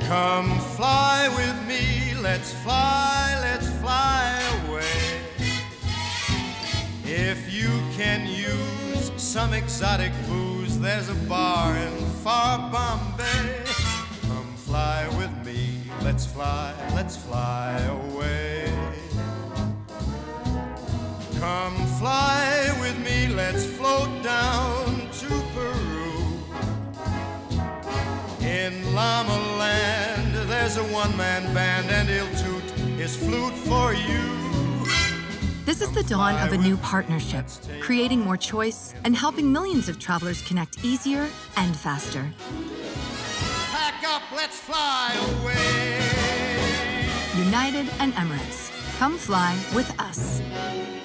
Come fly with me, let's fly away. If you can use some exotic booze, there's a bar in far Bombay. Come fly with me, let's fly away. Come fly with me, let's float down to Peru. In Llama Land, there's a one-man band, and he'll toot his flute for you. This is the dawn of a new partnership, creating more choice and helping millions of travelers connect easier and faster. Pack up, let's fly away. United and Emirates. Come fly with us.